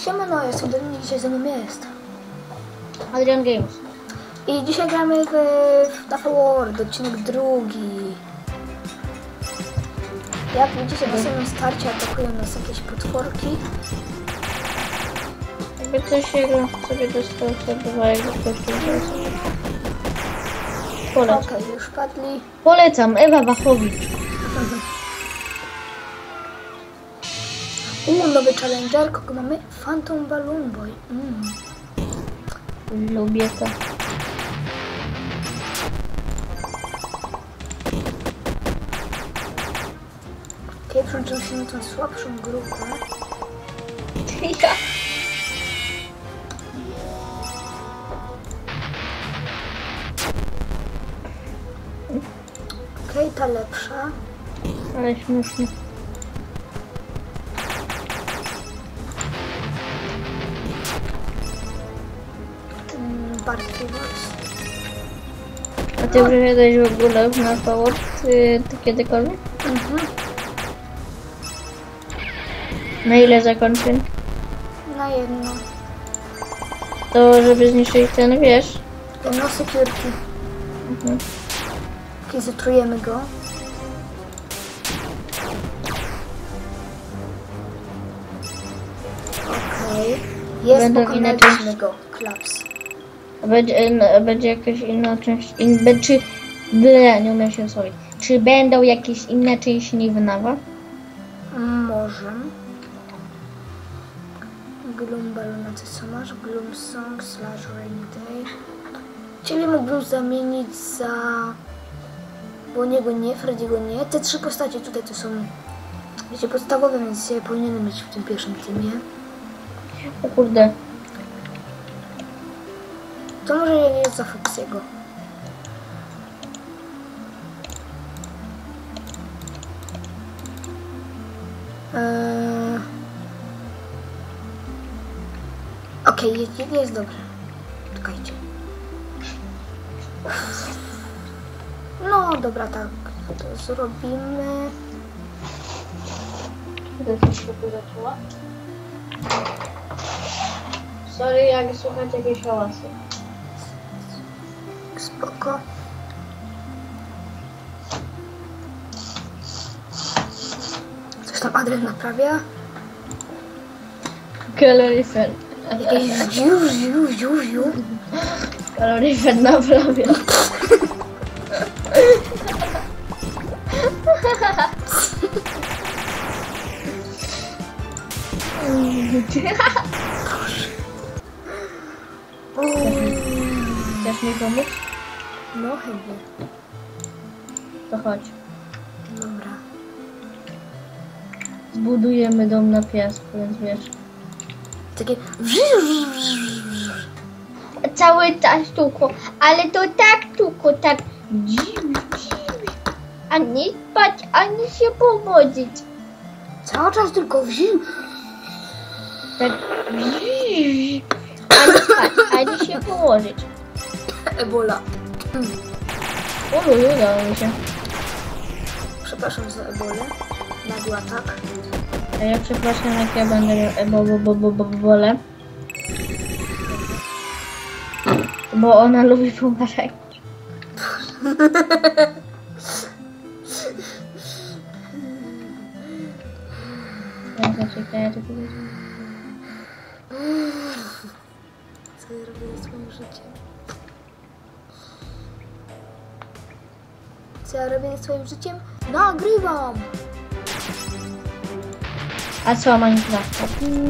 Siemano, jestem Dominik, dzisiaj ze mną jest Adrian Games. i dzisiaj gramy w Tower World, odcinek drugi. Jak widzicie, na samym starcie atakują nas jakieś potworki. Jakby coś jego sobie dostał, to bywa jakby ktoś tu interesuje. Polecam. Okej, już padli. Polecam, Ewa Wachowicz. Nowy challenger, kogo mamy? Phantom Balloon Boy. Lubię to. Okej, przyłączyłem się na tą słabszą grupę. Ja. Okej, ta lepsza. Ale śmiesznie. Bardziej was. A ty przyszedłeś w ogóle na Tower? Ty kiedykolwiek? Na ile zakończeń? Na jedno. To żeby zniszczyć ten, wiesz? No security. Okej, zatrujemy go. Okej. Jest, pokonaliśmy go. Klaps. Będzie jakaś inna część, nie umiem się sorry. Czy będą jakieś inne części niż w Nawa? Może. Gloom Balloon, co masz? Gloom Song / Rainy Day. Ciebie mógłbym zamienić za... Bo niego nie, Freddy'ego nie. Te trzy postacie tutaj to są, wiecie, podstawowe, więc ja powinienem być w tym pierwszym teamie. O kurde. To może jest za Foxy'ego. Okej, jest dobrze. Czekajcie. No dobra, tak to zrobimy. To się zaczęła? Sorry, jak słuchać jakieś hałasy. Spoko. Coś tam Adrian naprawia. Kaloryfer. Jakieś ziu. Kaloryfer naprawia. Chcesz mi pomóc? No chętnie. To chodź. Dobra. Zbudujemy dom na piasku, więc wiesz. Takie... Cały czas tylko, ale to tak tylko, tak. A nie spać, ani się powodzić. Cały czas tylko Tak. Ani spać, ani się położyć. Ebola. Oluj, udało mi się. Przepraszam za ebolę. Nagły atak. A ja przepraszam, jak ja będę miał ebolę. Bo ona lubi pomagać. Czekaj, ja to powiedziałem. Co ja robię ze swoim życiem? Co ja robię ze swoim życiem? Nagrywam! A co Minecraft?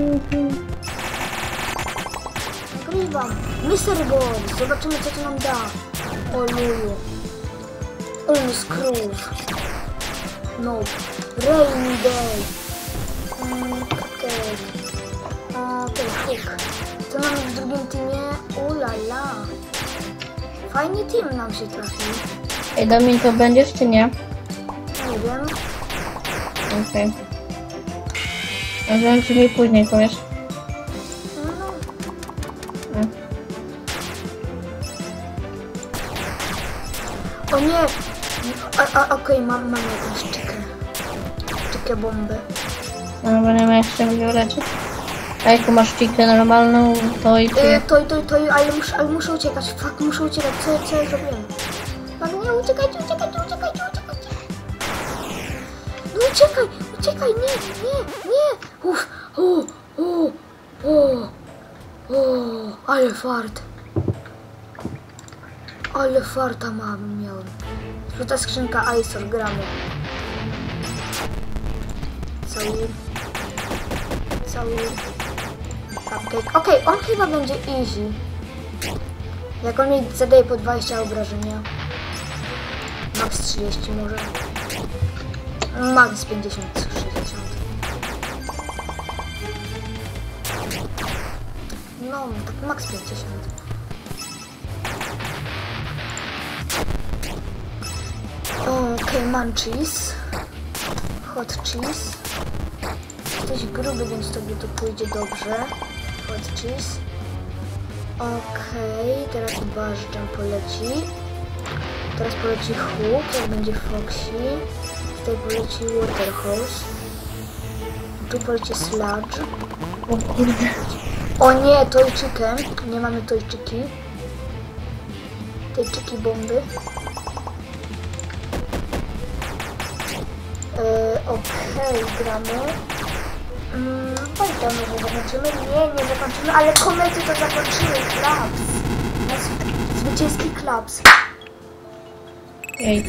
Nagrywam! Mr. Box! Zobaczymy, co to nam da. O luju. Unscrew. No. Rainy Day. Cupcake. Hook. Co mamy w drugim teamie? Ulala. Fajny team nam się trafił. Ej, Domin, to będziesz czy nie? Nie wiem. Okej. Może ci mi później powiesz. O nie! Okej, mam jakąś czykę bombę. No bo nie ma jeszcze mnie leczyć. A jaką masz ścigę normalną, to i czy... Ale muszę uciekać. Fuck, muszę uciekać. Co ja zrobiłem? Fuck, nie, uciekajcie. No uciekaj, nie. Uff, ale fart. Ale farta miałem. Żółta skrzynka, Aesor, gramy. Cały cupcake. Okej, on chyba będzie easy. Jak on mi zadaje po 20 obrażenia. Max 30 może. Max 50, 60. No, tak max 50. Okej, munchies. Hot cheese. Jesteś gruby, więc tobie to pójdzie dobrze. Hot cheese. Okej, teraz Bażdżam poleci. Teraz poleci Hook, jak będzie Foxy. Tutaj poleci Waterhouse. Tu poleci Sludge. O kurde. O nie, Toy Chicken. Nie mamy Toy Chiki. Toy Chiki bomby. Okej, gramy. Pamiętam, że zakończymy. Nie zakończymy, ale komety to zakończymy. Klaps. Zwycięski klaps. Ej.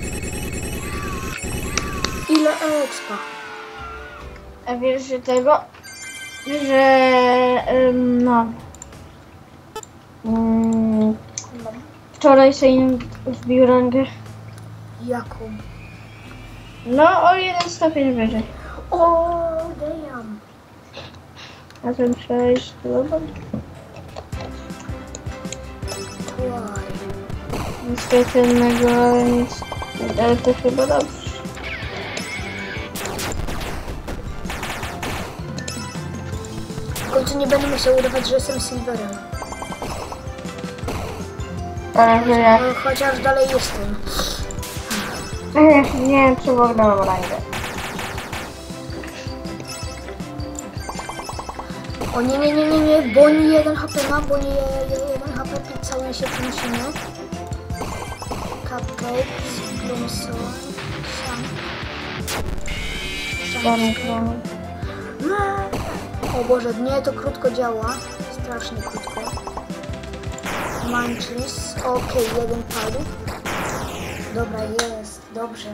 Ile expa? A wiesz, że tego, że no. Wczoraj sobie wbił rangę. Jaką? No, o 1 stopień wyżej. O, damn. A ten 6 global. Nic specjalnego, nic. Ale to chyba dobrze. W końcu nie będę musiał udawać, że jestem silverem. Ale jak? No, chociaż dalej jestem. Nie wiem, czy w ogóle mam rangę. O nie, Bonnie 1 HP ma, Bonnie 1 HP, cały się przenosimy. Cupcake, Bloomson, O Boże, nie, to krótko działa. Strasznie krótko. Munchies, okej, 1 padł. Dobra, jest, dobrze.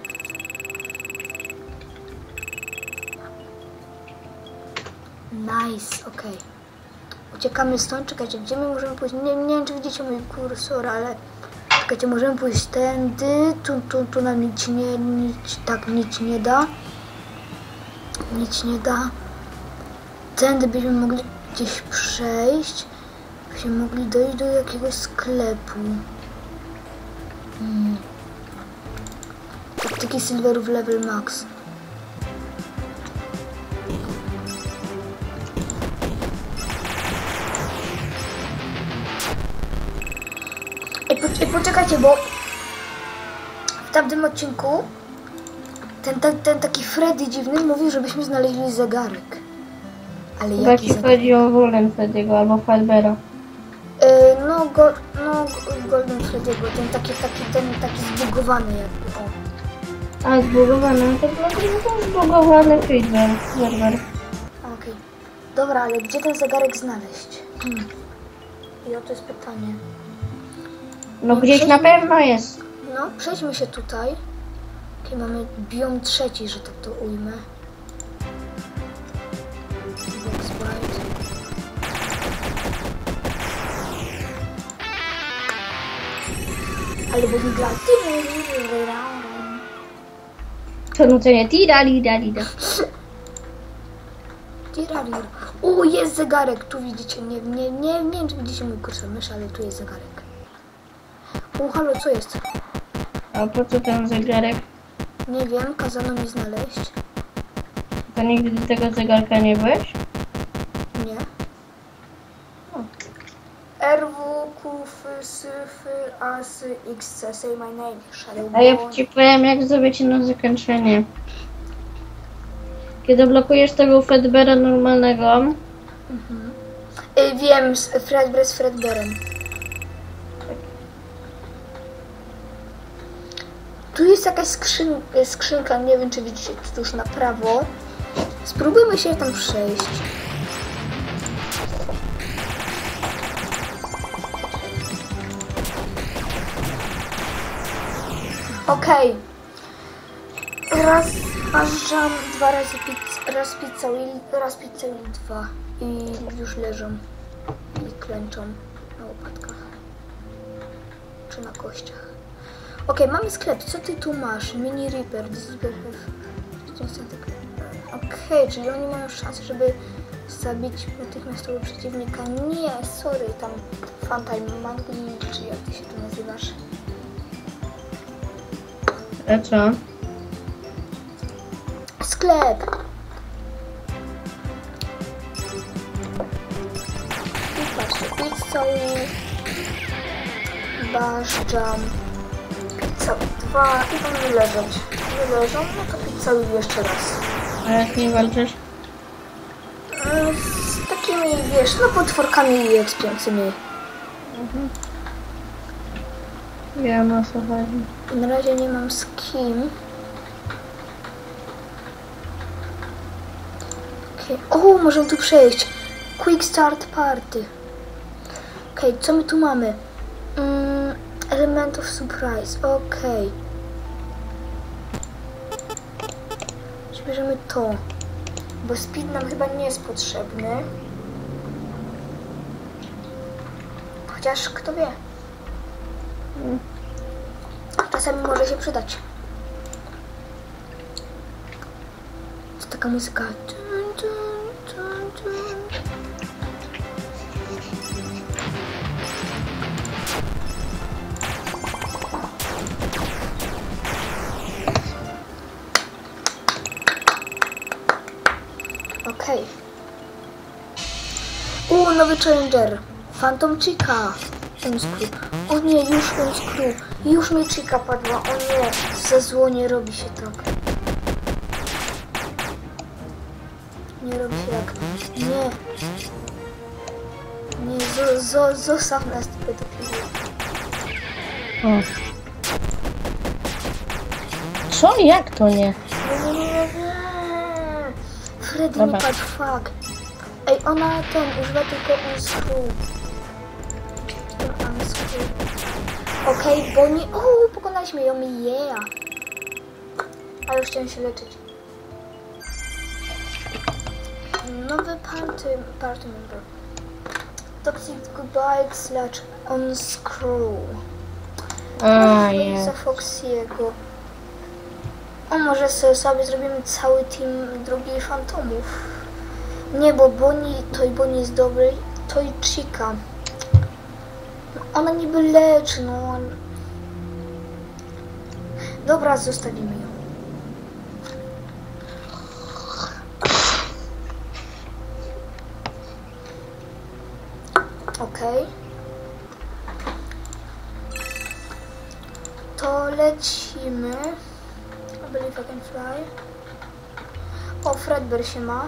Nice, okej. Uciekamy stąd, czekajcie, gdzie my możemy pójść? Nie wiem, czy widzicie mój kursor, ale... Czekajcie, możemy pójść tędy, tu nam nic nie da. Nic nie da. Tędy byśmy mogli gdzieś przejść. Byśmy mogli dojść do jakiegoś sklepu. Taktyki silverów level max. Poczekajcie, bo w tamtym odcinku ten taki Freddy dziwny mówił, żebyśmy znaleźli zegarek. Ale jaki zegarek? chodzi o Golden Freddy'ego albo Fazbeara. Golden Freddy'ego, ten taki zbugowany jakby, o. A, zbugowany, to był zbugowany Fazbear. Okej. Dobra, ale gdzie ten zegarek znaleźć? I oto jest pytanie. No gdzieś na pewno jest. No, przejdźmy się tutaj. Okej, mamy biom trzeci, że tak to ujmę. Box bite. Ale bo mi gra... To nucenie tira. O, jest zegarek, tu widzicie, nie wiem, czy widzicie mój kursor myszy, ale tu jest zegarek. O, halo, co jest? A po co ten zegarek? Nie wiem, kazano mi znaleźć. To nigdy do tego zegarka nie byłeś? Nie. RW, QF, SYF, AS, XC, say my name, Shadow. A ja ci powiem, jak zrobić na zakończenie. Kiedy blokujesz tego Fazbeara normalnego, Wiem, z Fredbearem. Tu jest jakaś skrzynka, nie wiem czy widzicie tuż na prawo. Spróbujmy się tam przejść. Okej. Raz marzam, dwa razy raz pizza Will 2 i już leżą i klęczą na łopatkach czy na kościach. Okej, mamy sklep. Co ty tu masz? Mini Reaper. Okej, czyli oni mają szansę, żeby zabić natychmiastowo przeciwnika. Nie, sorry, tam Funtime Magni, czy jak ty się tu nazywasz? A co? Sklep! I patrzcie, Pizza Bash Jam, Pizza 2 i tam nie leżeć. Nie leżą, no to Pizza jeszcze raz. A jak nie walczysz? Z takimi, wiesz, no potworkami i ekspiącymi. Ja mam słuchaj. Na razie nie mam z kim. Okay. O, możemy tu przejść. Quick Start Party. Okej, co my tu mamy? Element of Surprise. Okej. Bierzemy to. Bo speed nam chyba nie jest potrzebny. Chociaż kto wie. Czasami może się przydać. To taka muzyka. Okej. Nowy challenger. Phantom Chica. Unscrew. O nie, już Unscrew. Już mi Chica padła. O nie, za zło nie robi się tak. Nie robi się tak. Nie. Nie, zostaw nas pedofili. O. Co? Jak to nie? Nie. Freddy mi Dobra. padł, fuck. Ej, ona używa tylko Unscrew. Okej, bo nie... pokonaliśmy ją, yeah. A już chciałem się leczyć. Nowy party member. Toxic Goodbye / Unscrew. A, Za jest. Foxy'ego. O, może sobie zrobimy cały team drugiej fantomów. Nie, bo Bonnie jest dobry. To i Chica. Ona niby leczy, no. Dobra, zostawimy ją. Okej. To lecimy. I believe I can fly. O, Fredbear się ma.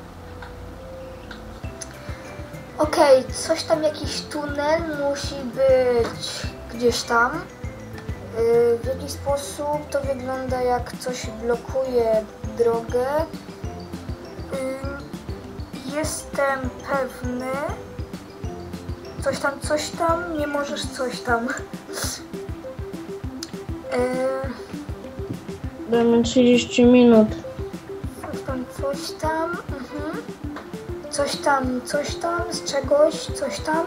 Okej, coś tam, jakiś tunel musi być gdzieś tam. W jaki sposób to wygląda, jak coś blokuje drogę. Jestem pewny. Coś tam, nie możesz coś tam. Damy 30 minut. Coś tam. Coś tam, z czegoś, coś tam.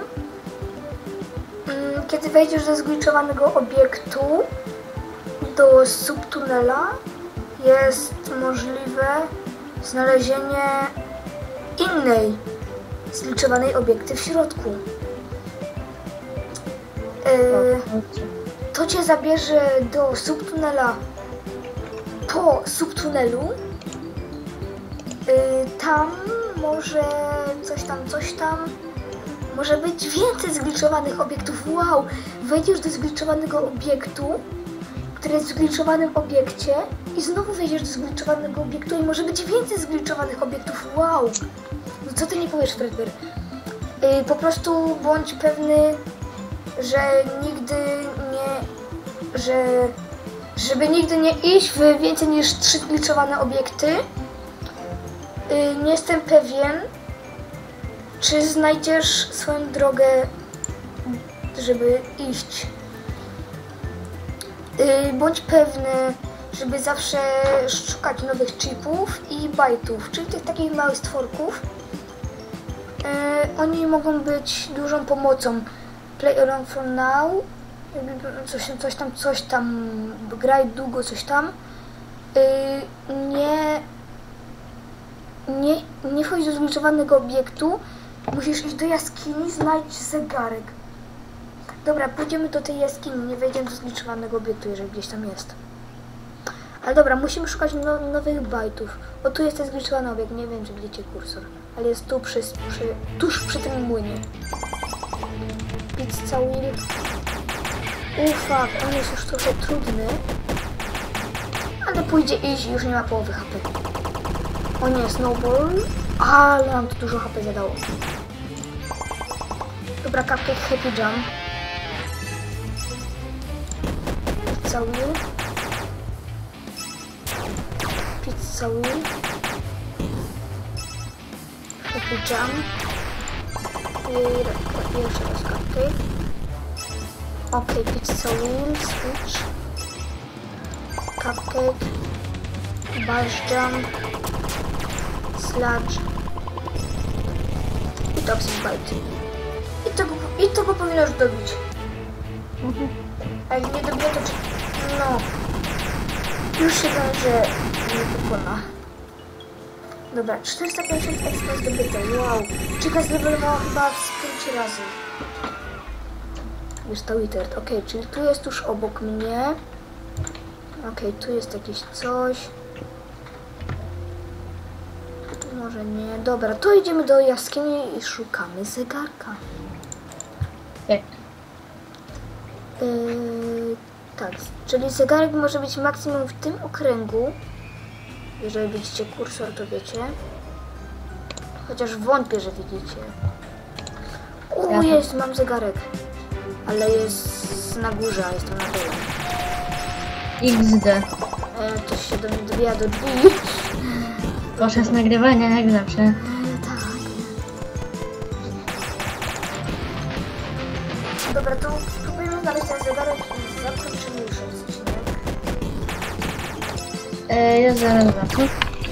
Kiedy wejdziesz do zgliczowanego obiektu, do subtunela, jest możliwe znalezienie innej zgliczowanej obiekty w środku. To cię zabierze do subtunela. Po subtunelu tam może coś tam może być więcej zgliczowanych obiektów. Wow! Wejdziesz do zgliczowanego obiektu, który jest w zgliczowanym obiekcie i znowu wejdziesz do zgliczowanego obiektu i może być więcej zgliczowanych obiektów. Wow! No Co ty nie powiesz, Fredbear? Po prostu bądź pewny, że nigdy nie... Żeby nigdy nie iść w więcej niż 3 zgliczowane obiekty. Nie jestem pewien, czy znajdziesz swoją drogę, żeby iść. Bądź pewny, żeby zawsze szukać nowych chipów i bajtów, czyli tych takich małych stworków. Oni mogą być dużą pomocą. Play around from now, coś tam, graj długo, coś tam. Nie wchodź do zgliczowanego obiektu, musisz iść do jaskini, znajdź zegarek. Dobra, pójdziemy do tej jaskini, nie wejdziemy do zgliczowanego obiektu, jeżeli gdzieś tam jest. Ale dobra, musimy szukać nowych bajtów. O, tu jest ten zgliczowany obiekt, nie wiem, czy widzicie kursor, ale jest tu tuż przy tym młynie. Pizza Will. Fuck, on jest już trochę trudny. Ale pójdzie iść i już nie ma połowy HP. O nie, Snowball. Ale nam to dużo HP zadało. Dobra, Cupcake Happy Jump. Pizza Will. Pizza Will. Happy Jump. I jeszcze raz Cupcake. Okej, Pizza Will. Switch. Cupcake. Bash Jump. Sludge. I Toxic Bite. I to go powinno już dobić. A jak nie dobije, to... No. Już się że nie pokona. Dobra, 450 expa zdobyte. Wow. Chica zlewelowała chyba z 5 razy. Już to Withered. Okej, czyli tu jest tuż obok mnie. Okej, tu jest jakieś coś. Tu może nie. Dobra, to idziemy do jaskini i szukamy zegarka. Tak. Tak, czyli zegarek może być maksimum w tym okręgu. Jeżeli widzicie kursor, to wiecie. Chociaż wątpię, że widzicie. Jest, mam zegarek. Ale jest na górze, a jestem na dole. XD. Ktoś się do mnie dobija do drzwi. Podczas nagrywania, jak zawsze. Tak. Dobra, to spróbujemy znaleźć ten zegarek i zakończymy już odcinek. Ja zaraz wracam.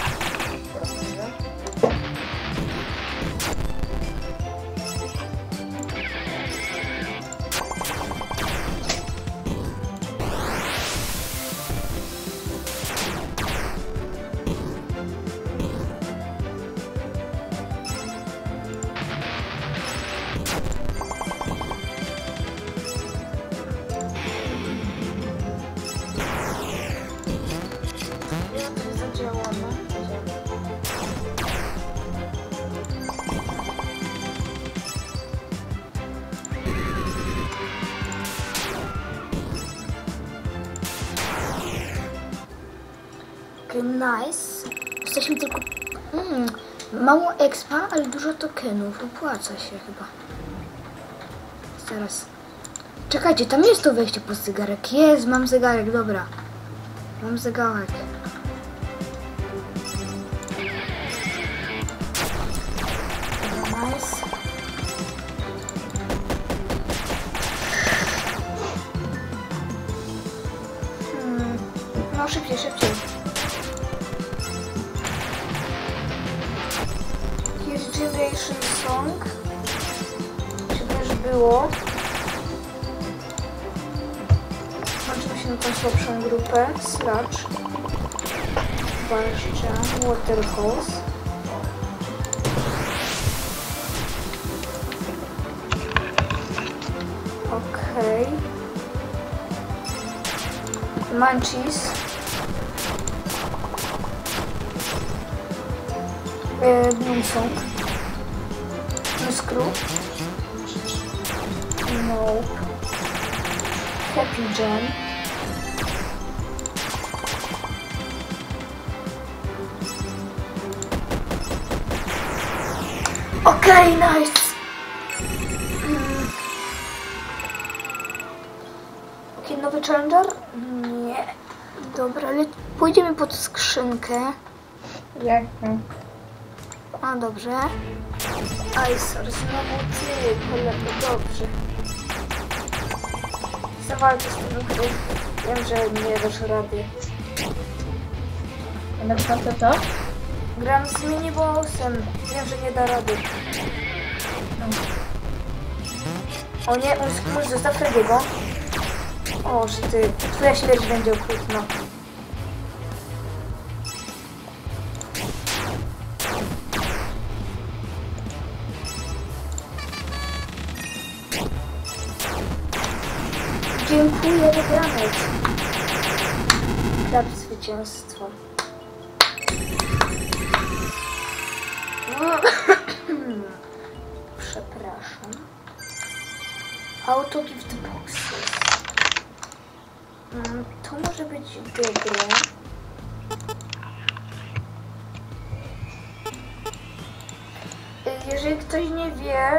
Nice. Jesteśmy tylko... mało expa, ale dużo tokenów. Opłaca się chyba. Zaraz. Czekajcie, tam jest to wejście po zegarek. Jest, mam zegarek, dobra. Mam zegarek. Nice. No szybciej, szybciej. Jest Generation Song. Czy też było? Zobaczymy się na tą słabszą grupę. Sludge. Barszcza. Waterhose. Okej. Munchies. Bloomsong. Screw. Nope. Happy Jam. Okej, nice. Okej, nowy challenger? Nie. Dobra, ale pójdziemy pod skrzynkę. Jak to? A, dobrze. Ajsor, znowu ty, kolego, dobrze. Zawalczę z tym grą. Wiem, że nie dasz rady. A na przykład to co? Gram z minibossem. Wiem, że nie da rady. O nie, musisz zostaw Frediego. O, że ty. Twoja śmierć będzie okrutna. Dziękuję, wygranek. Grab zwycięstwo. Przepraszam. Auto gift boxes. To może być dobre. Jeżeli ktoś nie wie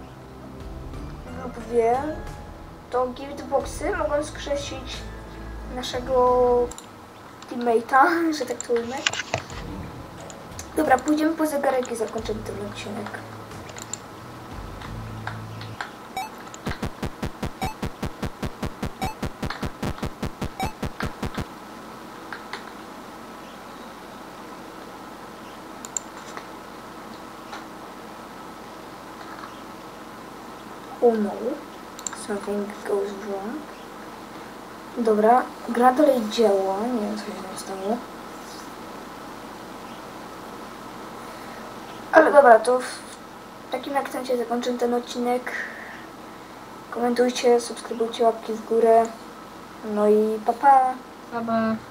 lub wie, to giftboxy mogą skrzesić naszego teammate'a, że tak to ujmę. Dobra, pójdziemy po zegarek i zakończymy ten odcinek. Oh no, something goes wrong. Dobra, gra dalej działa, nie wiem co się tam stało. Ale dobra, to w takim akcencie zakończę ten odcinek. Komentujcie, subskrybujcie, łapki w górę. No i pa pa! Chyba.